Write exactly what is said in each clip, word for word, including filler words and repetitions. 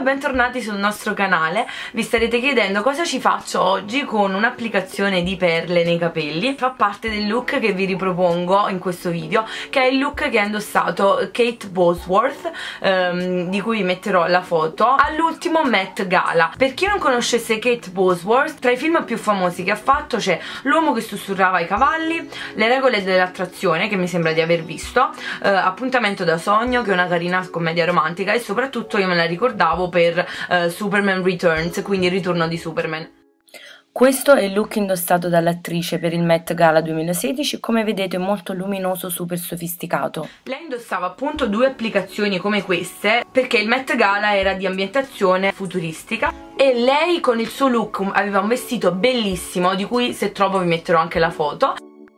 bentornati sul nostro canale. Vi starete chiedendo cosa ci faccio oggi con un'applicazione di perle nei capelli. Fa parte del look che vi ripropongo in questo video, che è il look che ha indossato Kate Bosworth, ehm, di cui metterò la foto, all'ultimo Met Gala. Per chi non conoscesse Kate Bosworth, tra i film più famosi che ha fatto c'è L'uomo che sussurrava ai cavalli, Le regole dell'attrazione, che mi sembra di aver visto, eh, Appuntamento da sogno, che è una carina commedia romantica, e soprattutto io me la ricordavo per uh, Superman Returns, quindi il ritorno di Superman. Questo è il look indossato dall'attrice per il Met Gala duemilasedici, come vedete è molto luminoso, super sofisticato. Lei indossava appunto due applicazioni come queste perché il Met Gala era di ambientazione futuristica e lei con il suo look aveva un vestito bellissimo, di cui se trovo vi metterò anche la foto.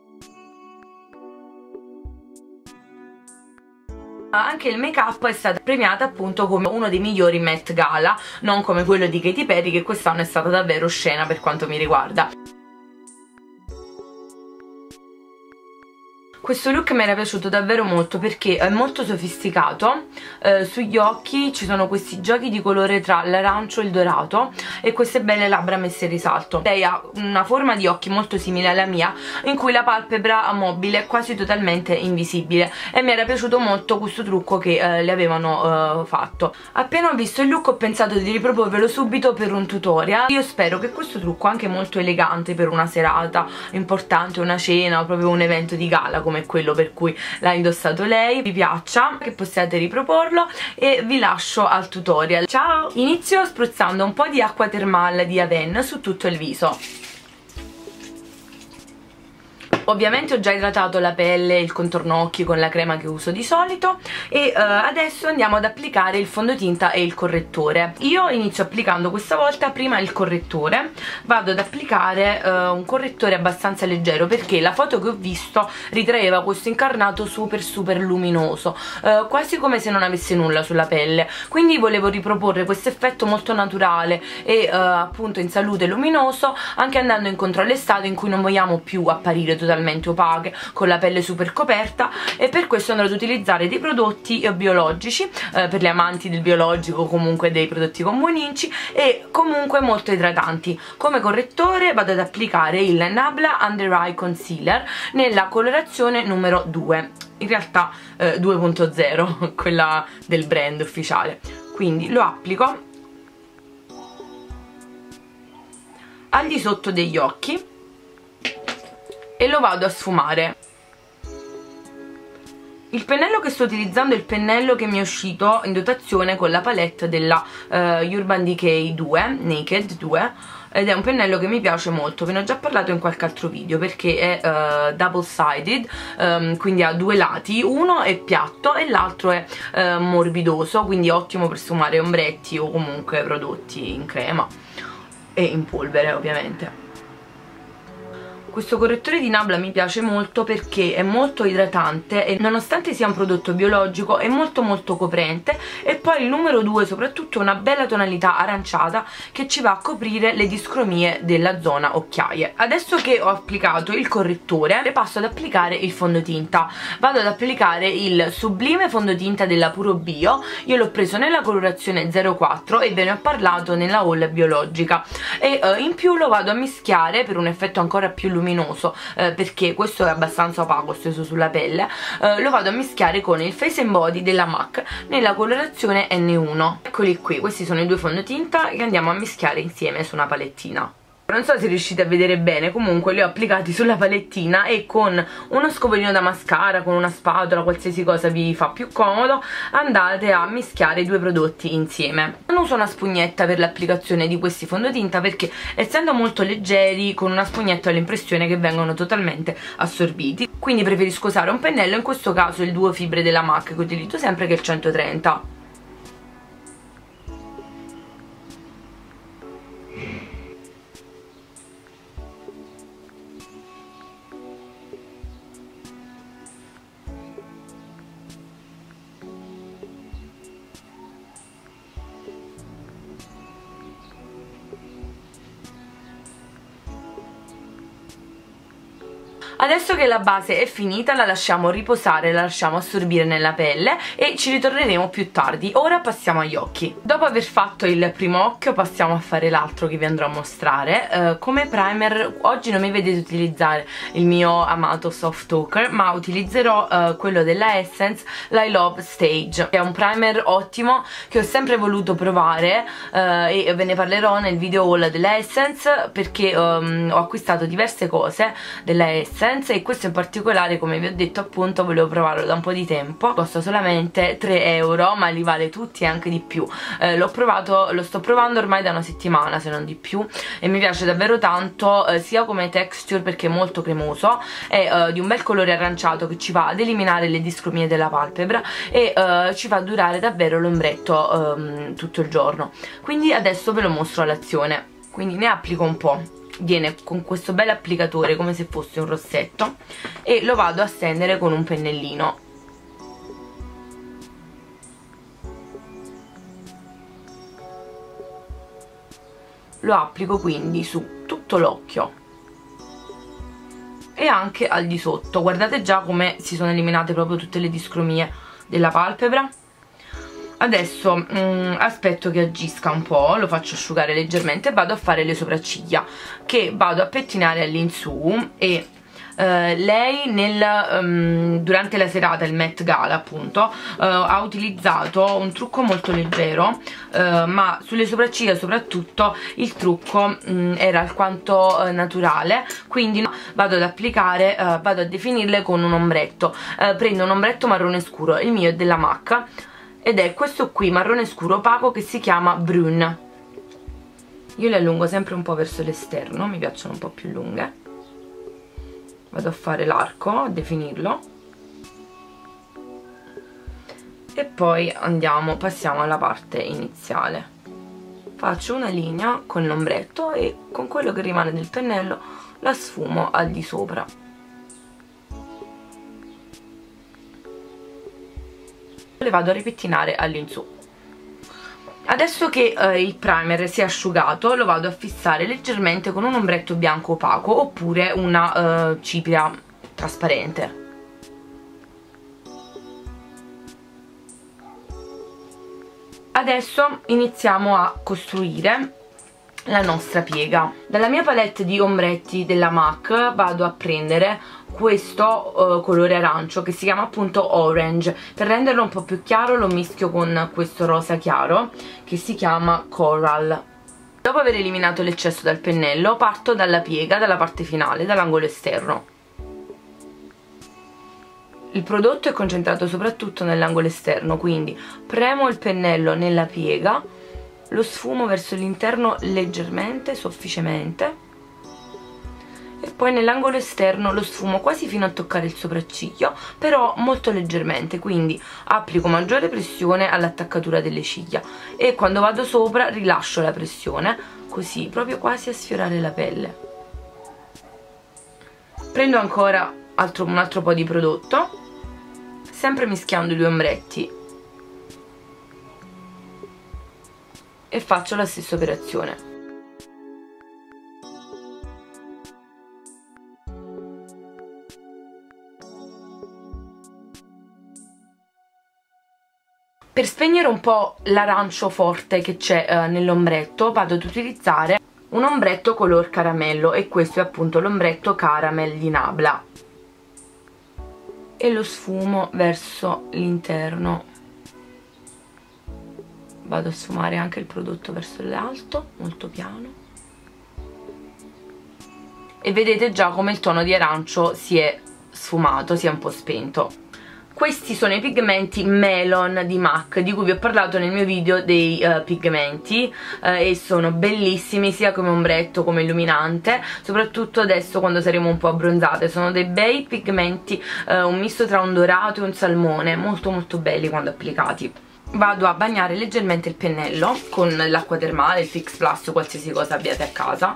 Anche il make up è stato premiato appunto come uno dei migliori Met Gala, non come quello di Katy Perry, che quest'anno è stata davvero oscena per quanto mi riguarda. Questo look mi era piaciuto davvero molto perché è molto sofisticato, eh, sugli occhi ci sono questi giochi di colore tra l'arancio e il dorato e queste belle labbra messe in risalto. Lei ha una forma di occhi molto simile alla mia, in cui la palpebra mobile è quasi totalmente invisibile, e mi era piaciuto molto questo trucco che eh, le avevano eh, fatto. Appena ho visto il look ho pensato di riproporvelo subito per un tutorial. Io spero che questo trucco, anche molto elegante per una serata importante, una cena o proprio un evento di gala come quello per cui l'ha indossato lei, vi piaccia, che possiate riproporlo, e vi lascio al tutorial. Ciao! Inizio spruzzando un po' di acqua termale di Avène su tutto il viso. Ovviamente ho già idratato la pelle e il contorno occhi con la crema che uso di solito e uh, adesso andiamo ad applicare il fondotinta e il correttore. Io inizio applicando questa volta prima il correttore. Vado ad applicare uh, un correttore abbastanza leggero perché la foto che ho visto ritraeva questo incarnato super super luminoso, uh, quasi come se non avesse nulla sulla pelle, quindi volevo riproporre questo effetto molto naturale e uh, appunto in salute luminoso, anche andando incontro all'estate in cui non vogliamo più apparire totalmente opache con la pelle super coperta, e per questo andrò ad utilizzare dei prodotti biologici eh, per le amanti del biologico, comunque dei prodotti con buon inci e comunque molto idratanti. Come correttore vado ad applicare il Nabla Under Eye Concealer nella colorazione numero due, in realtà eh, due punto zero, quella del brand ufficiale, quindi lo applico al di sotto degli occhi e lo vado a sfumare. Il pennello che sto utilizzando è il pennello che mi è uscito in dotazione con la palette della uh, Urban Decay due, Naked due, ed è un pennello che mi piace molto. Ve ne ho già parlato in qualche altro video perché è uh, double sided, um, quindi ha due lati, uno è piatto e l'altro è uh, morbidoso, quindi ottimo per sfumare ombretti o comunque prodotti in crema e in polvere ovviamente. Questo correttore di Nabla mi piace molto perché è molto idratante e nonostante sia un prodotto biologico è molto molto coprente, e poi il numero due soprattutto una bella tonalità aranciata che ci va a coprire le discromie della zona occhiaie. Adesso che ho applicato il correttore passo ad applicare il fondotinta. Vado ad applicare il sublime fondotinta della Puro Bio, io l'ho preso nella colorazione zero quattro e ve ne ho parlato nella haul biologica, e uh, in più lo vado a mischiare per un effetto ancora più luminoso luminoso eh, perché questo è abbastanza opaco steso sulla pelle. Eh, lo vado a mischiare con il Face and Body della MAC nella colorazione N uno. Eccoli qui, questi sono i due fondotinta che andiamo a mischiare insieme su una palettina. Non so se riuscite a vedere bene, comunque li ho applicati sulla palettina e con uno scovolino da mascara, con una spatola, qualsiasi cosa vi fa più comodo, andate a mischiare i due prodotti insieme. Non uso una spugnetta per l'applicazione di questi fondotinta perché essendo molto leggeri con una spugnetta ho l'impressione che vengono totalmente assorbiti, quindi preferisco usare un pennello, in questo caso il Duo Fibre della MAC che utilizzo sempre, che è il centotrenta. Adesso che la base è finita la lasciamo riposare, la lasciamo assorbire nella pelle e ci ritorneremo più tardi. Ora passiamo agli occhi. Dopo aver fatto il primo occhio passiamo a fare l'altro che vi andrò a mostrare. Uh, come primer oggi non mi vedete utilizzare il mio amato Soft Talker, ma utilizzerò uh, quello della Essence, l'I Love Stage. È un primer ottimo che ho sempre voluto provare uh, e ve ne parlerò nel video haul della Essence, perché um, ho acquistato diverse cose della Essence e questo in particolare, come vi ho detto appunto, volevo provarlo da un po' di tempo. Costa solamente tre euro, ma li vale tutti e anche di più. eh, l'ho provato, lo sto provando ormai da una settimana se non di più e mi piace davvero tanto, eh, sia come texture perché è molto cremoso, è eh, di un bel colore aranciato che ci va ad eliminare le discromie della palpebra e eh, ci fa a durare davvero l'ombretto eh, tutto il giorno. Quindi adesso ve lo mostro all'azione. Quindi ne applico un po'. Viene con questo bel applicatore come se fosse un rossetto e lo vado a stendere con un pennellino. Lo applico quindi su tutto l'occhio e anche al di sotto. Guardate già come si sono eliminate proprio tutte le discromie della palpebra. Adesso mh, aspetto che agisca un po', lo faccio asciugare leggermente e vado a fare le sopracciglia, che vado a pettinare all'insù. E Uh, lei nel, um, durante la serata, il Met Gala appunto, uh, ha utilizzato un trucco molto leggero, uh, ma sulle sopracciglia soprattutto il trucco um, era alquanto uh, naturale, quindi no, vado ad applicare, uh, vado a definirle con un ombretto. Uh, prendo un ombretto marrone scuro, il mio è della MAC ed è questo qui marrone scuro opaco che si chiama Brune. Io le allungo sempre un po' verso l'esterno, mi piacciono un po' più lunghe. Vado a fare l'arco, a definirlo e poi andiamo, passiamo alla parte iniziale. Faccio una linea con l'ombretto e con quello che rimane del pennello la sfumo al di sopra. Le vado a ripettinare all'insù. Adesso che eh, il primer si è asciugato lo vado a fissare leggermente con un ombretto bianco opaco oppure una eh, cipria trasparente. Adesso iniziamo a costruire la nostra piega. Dalla mia palette di ombretti della MAC vado a prendere questo uh, colore arancio che si chiama appunto Orange. Per renderlo un po' più chiaro lo mischio con questo rosa chiaro che si chiama Coral. Dopo aver eliminato l'eccesso dal pennello parto dalla piega, dalla parte finale, dall'angolo esterno. Il prodotto è concentrato soprattutto nell'angolo esterno, quindi premo il pennello nella piega, lo sfumo verso l'interno leggermente, sofficemente, e poi nell'angolo esterno lo sfumo quasi fino a toccare il sopracciglio, però molto leggermente, quindi applico maggiore pressione all'attaccatura delle ciglia e quando vado sopra rilascio la pressione, così proprio quasi a sfiorare la pelle. Prendo ancora altro, un altro po' di prodotto, sempre mischiando i due ombretti, e faccio la stessa operazione. Per spegnere un po' l'arancio forte che c'è eh, nell'ombretto vado ad utilizzare un ombretto color caramello e questo è appunto l'ombretto Caramel di Nabla e lo sfumo verso l'interno. Vado a sfumare anche il prodotto verso l'alto, molto piano, e vedete già come il tono di arancio si è sfumato, si è un po' spento. Questi sono i pigmenti Melon di MAC di cui vi ho parlato nel mio video dei uh, pigmenti uh, e sono bellissimi sia come ombretto come illuminante, soprattutto adesso quando saremo un po' abbronzate. Sono dei bei pigmenti, uh, un misto tra un dorato e un salmone, molto molto belli quando applicati. Vado a bagnare leggermente il pennello con l'acqua termale, il Fix Plus o qualsiasi cosa abbiate a casa.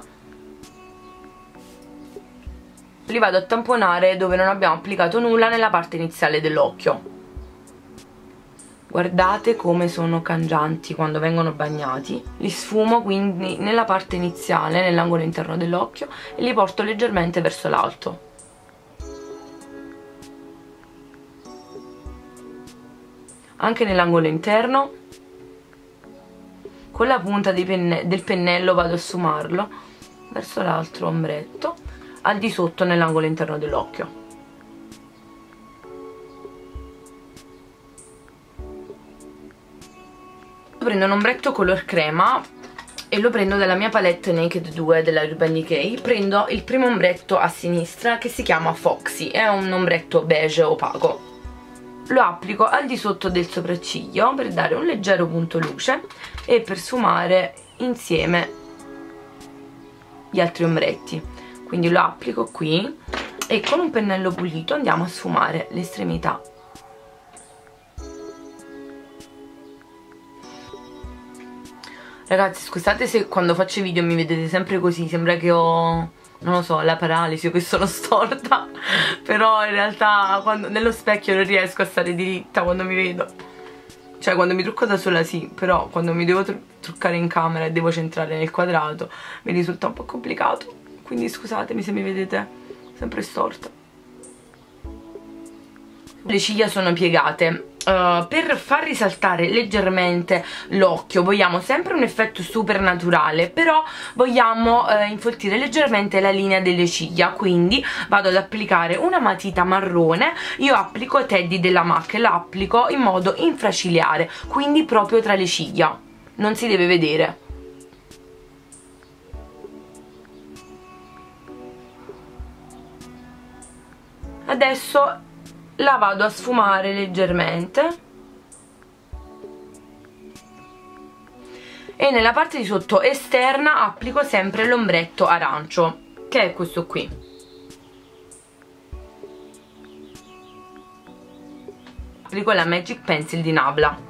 Li vado a tamponare dove non abbiamo applicato nulla nella parte iniziale dell'occhio. Guardate come sono cangianti quando vengono bagnati. Li sfumo quindi nella parte iniziale, nell'angolo interno dell'occhio, e li porto leggermente verso l'alto. anche nell'angolo interno. Con la punta penne del pennello vado a sfumarlo verso l'altro ombretto al di sotto nell'angolo interno dell'occhio. Prendo un ombretto color crema e lo prendo dalla mia palette Naked due della Urban Decay. Prendo il primo ombretto a sinistra che si chiama Foxy, è un ombretto beige opaco. Lo applico al di sotto del sopracciglio per dare un leggero punto luce e per sfumare insieme gli altri ombretti. Quindi lo applico qui e con un pennello pulito andiamo a sfumare le estremità. Ragazzi, scusate se quando faccio i video mi vedete sempre così, sembra che ho, non lo so, la paralisi o che sono storta, però in realtà quando, nello specchio non riesco a stare diritta quando mi vedo. Cioè quando mi trucco da sola sì, però quando mi devo tru truccare in camera e devo centrare nel quadrato mi risulta un po' complicato, quindi scusatemi se mi vedete sempre storta. Le ciglia sono piegate. Uh, per far risaltare leggermente l'occhio vogliamo sempre un effetto super naturale, però vogliamo uh, infoltire leggermente la linea delle ciglia, quindi vado ad applicare una matita marrone. Io applico Teddy della MAC, la applico in modo infraciliare, quindi proprio tra le ciglia, non si deve vedere. Adesso la vado a sfumare leggermente e nella parte di sotto esterna applico sempre l'ombretto arancio, che è questo qui. Applico la Magic Pencil di Nabla.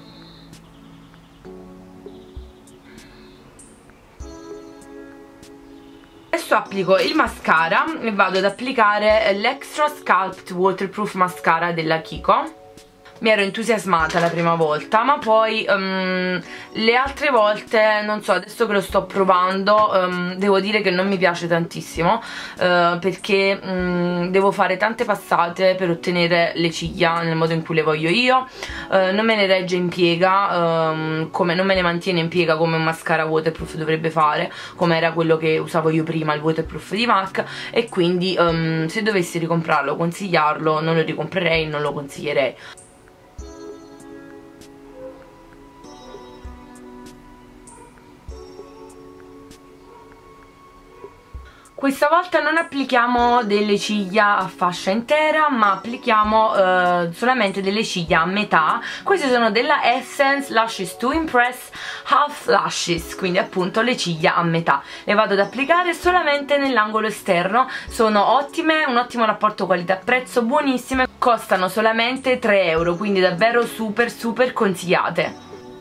Adesso applico il mascara e vado ad applicare l'Extra Sculpt Waterproof Mascara della Kiko. Mi ero entusiasmata la prima volta, ma poi um, le altre volte, non so, adesso che lo sto provando, um, devo dire che non mi piace tantissimo, uh, perché um, devo fare tante passate per ottenere le ciglia nel modo in cui le voglio io, uh, non me ne regge in piega, um, come, non me ne mantiene in piega come un mascara waterproof dovrebbe fare, come era quello che usavo io prima, il waterproof di MAC, e quindi um, se dovessi ricomprarlo, consigliarlo, non lo ricomprerei, non lo consiglierei. Questa volta non applichiamo delle ciglia a fascia intera, ma applichiamo eh, solamente delle ciglia a metà. Queste sono della Essence Lashes to Impress Half Lashes, quindi appunto le ciglia a metà. Le vado ad applicare solamente nell'angolo esterno, sono ottime, un ottimo rapporto qualità-prezzo, buonissime, costano solamente tre euro, quindi davvero super super consigliate.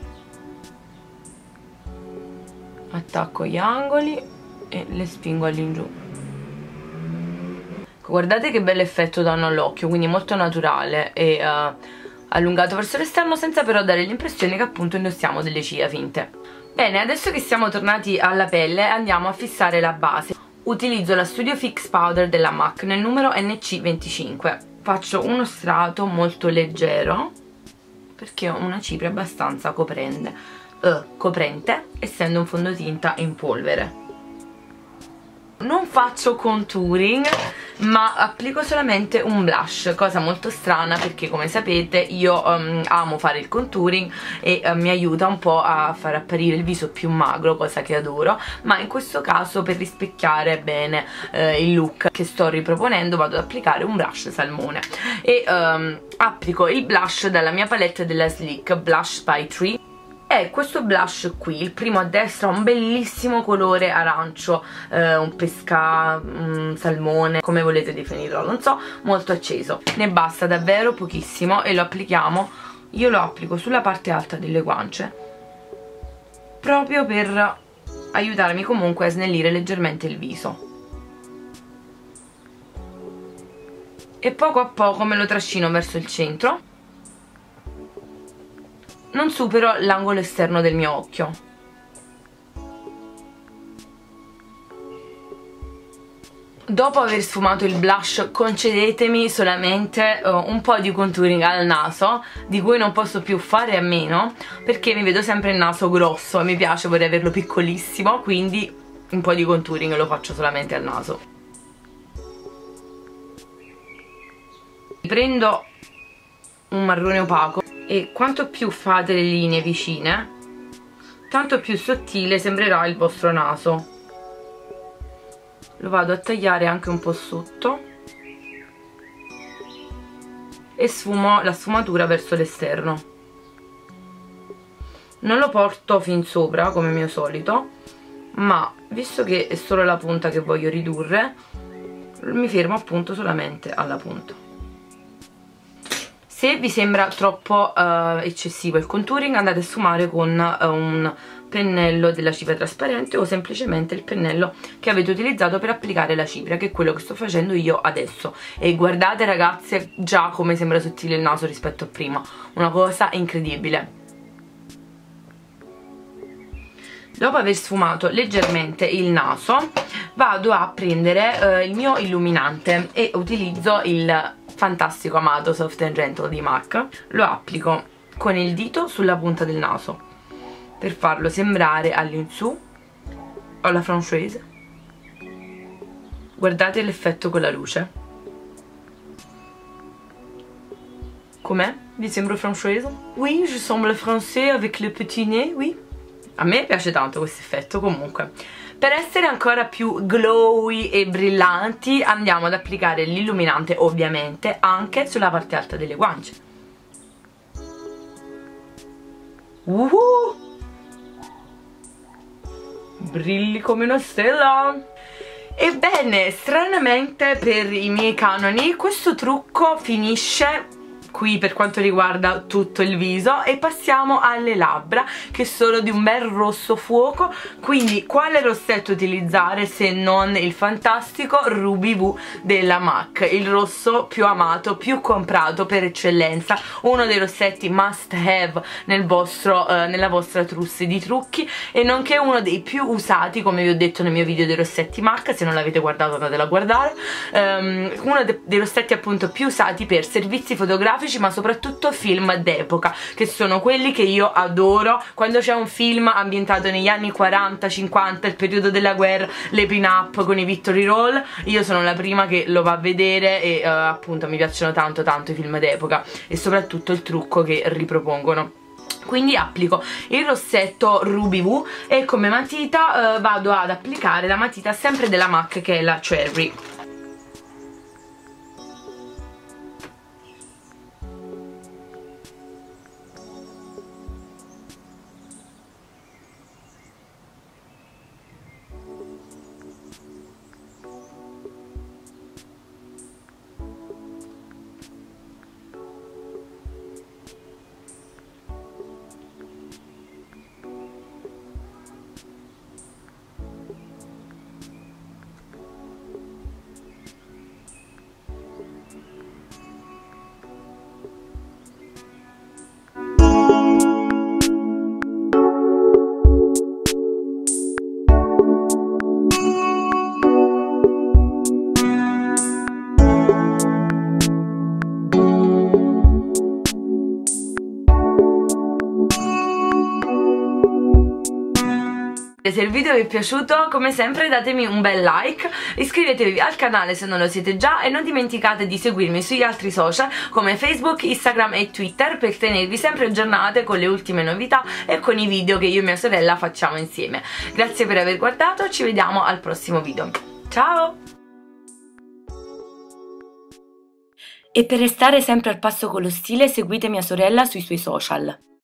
Attacco gli angoli e le spingo all'ingiù. Guardate che bell'effetto danno all'occhio, quindi molto naturale e uh, allungato verso l'esterno, senza però dare l'impressione che appunto indossiamo delle ciglia finte. Bene, adesso che siamo tornati alla pelle andiamo a fissare la base. Utilizzo la Studio Fix Powder della MAC nel numero N C venticinque. Faccio uno strato molto leggero perché ho una cipria abbastanza coprente, uh, coprente essendo un fondotinta in polvere. Non faccio contouring, ma applico solamente un blush, cosa molto strana perché come sapete io um, amo fare il contouring e uh, mi aiuta un po' a far apparire il viso più magro, cosa che adoro, ma in questo caso per rispecchiare bene uh, il look che sto riproponendo vado ad applicare un blush salmone e um, applico il blush dalla mia palette della Sleek, Blush by Tree. È questo blush qui, il primo a destra, un bellissimo colore arancio, eh, un pesca, un salmone, come volete definirlo, non so, molto acceso. Ne basta davvero pochissimo e lo applichiamo, io lo applico sulla parte alta delle guance, proprio per aiutarmi comunque a snellire leggermente il viso. E poco a poco me lo trascino verso il centro. Non supero l'angolo esterno del mio occhio. dopo aver sfumato il blush, concedetemi solamente uh, un po' di contouring al naso, di cui non posso più fare a meno, perché mi vedo sempre il naso grosso e mi piace, vorrei averlo piccolissimo, quindi un po' di contouring lo faccio solamente al naso. Prendo un marrone opaco e quanto più fate le linee vicine, tanto più sottile sembrerà il vostro naso. Lo vado a tagliare anche un po' sotto e sfumo la sfumatura verso l'esterno. Non lo porto fin sopra come mio solito, ma visto che è solo la punta che voglio ridurre, mi fermo appunto solamente alla punta. Se vi sembra troppo uh, eccessivo il contouring, andate a sfumare con uh, un pennello della cipria trasparente o semplicemente il pennello che avete utilizzato per applicare la cipria, che è quello che sto facendo io adesso. E guardate ragazze già come sembra sottile il naso rispetto a prima, una cosa incredibile. Dopo aver sfumato leggermente il naso, vado a prendere uh, il mio illuminante e utilizzo il fantastico amato Soft and Gentle di MAC. Lo applico con il dito sulla punta del naso per farlo sembrare all'insù alla française. Guardate l'effetto con la luce. Com'è? Vi sembro française? Oui, je semble français avec le petit nez, oui. A me piace tanto questo effetto. Comunque, per essere ancora più glowy e brillanti, andiamo ad applicare l'illuminante ovviamente anche sulla parte alta delle guance. Uhuh! Brilli come una stella! Ebbene, stranamente per i miei canoni questo trucco finisce qui per quanto riguarda tutto il viso, e passiamo alle labbra, che sono di un bel rosso fuoco. Quindi quale rossetto utilizzare se non il fantastico Ruby Woo della MAC, il rosso più amato, più comprato per eccellenza, uno dei rossetti must have nel vostro, eh, nella vostra trousse di trucchi, e nonché uno dei più usati, come vi ho detto nel mio video dei rossetti MAC. Se non l'avete guardato andatelo a guardare. Um, uno de dei rossetti appunto più usati per servizi fotografici, ma soprattutto film d'epoca, che sono quelli che io adoro. Quando c'è un film ambientato negli anni quaranta cinquanta, il periodo della guerra, le pin-up con i Victory Roll, io sono la prima che lo va a vedere, e uh, appunto mi piacciono tanto tanto i film d'epoca e soprattutto il trucco che ripropongono. Quindi applico il rossetto Ruby Woo e come matita uh, vado ad applicare la matita sempre della MAC, che è la Cherry. Se il video vi è piaciuto, come sempre datemi un bel like, iscrivetevi al canale se non lo siete già e non dimenticate di seguirmi sugli altri social come Facebook, Instagram e Twitter per tenervi sempre aggiornate con le ultime novità e con i video che io e mia sorella facciamo insieme. Grazie per aver guardato, ci vediamo al prossimo video. Ciao! E per restare sempre al passo con lo stile, seguite mia sorella sui suoi social.